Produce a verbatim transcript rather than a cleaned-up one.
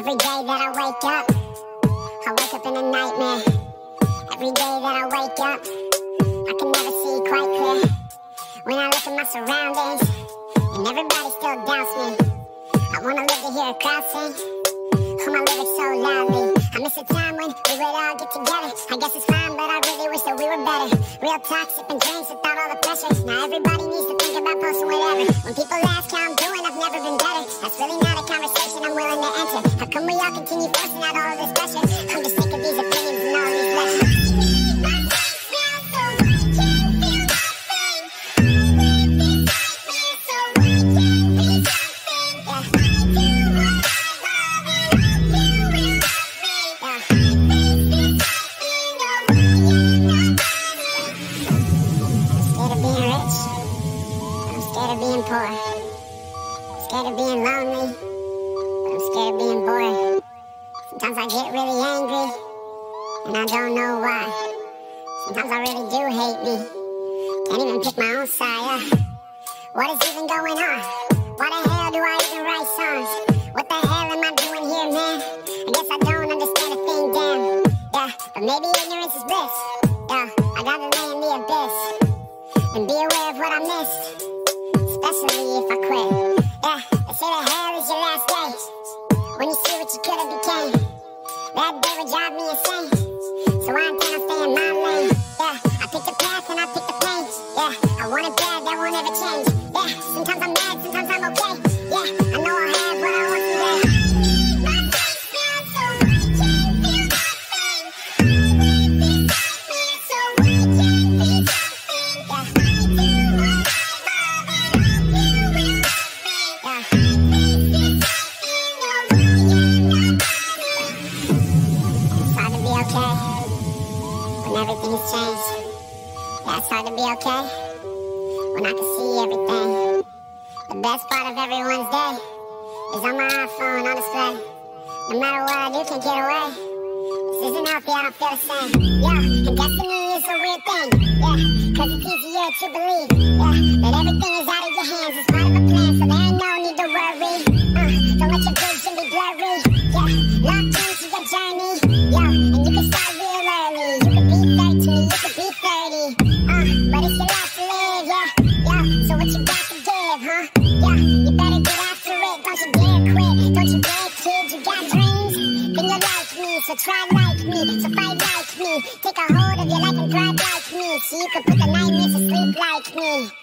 Every day that I wake up, I wake up in a nightmare. Every day that I wake up, I can never see quite clear. When I look at my surroundings, and everybody still doubts me, I wanna live to hear a crowd sing. Oh, my lyrics so loudly. I miss a time when we would all get together. I guess it's fine, but I really wish that we were better. Real talk, sippin' drinks without all the pressure. Now everybody needs to think about posting whatever. When people ask how I'm doing, I've never been better. That's really not a conversation I'm willing to enter. How come we all continue forcing out all of this pressure? I'm just sick of these opinions and all these lectures. Being poor, I'm scared of being lonely, but I'm scared of being bored. Sometimes I get really angry, and I don't know why. Sometimes I really do hate me, can't even pick my own side. Uh, what is even going on? Why the hell do I even write songs? What the hell am I doing here, man? I guess I don't understand a thing, damn. Yeah, but maybe ignorance is bliss. Yeah, I gotta lay in the abyss and be aware of what I missed. Especially if I quit. Yeah, they say the hell is your last day, when you see what you could have became. That day would drive me insane, so I intend on staying in my lane. Yeah, I pick the path and I pick the pain. Yeah, I want it bad, that won't ever change. Yeah, sometimes I'm mad, sometimes I'm okay. Yeah, I know I have what I want today. Everything has changed. Yeah, it's hard to be okay when I can see everything. The best part of everyone's day is on my iPhone on display. No matter what I do, can't get away. This isn't healthy, I don't feel the same. Yeah, and destiny is a weird thing. Yeah, cause it's easier to believe. Yeah, that everything is out of your hands. It's part of a plan, so there ain't no need to worry. Uh, don't let your vision be blurry. Yeah, lock into your journey. Yeah, and you can start real early. You can you could be thirty, uh, but it's your life to live, yeah, yeah, so what you got to give, huh, yeah, you better get after it, don't you dare quit, don't you dare kid, you got dreams, then you're like me, so try like me, so fight like me, take a hold of your life and thrive like me, so you can put the nightmares to sleep like me.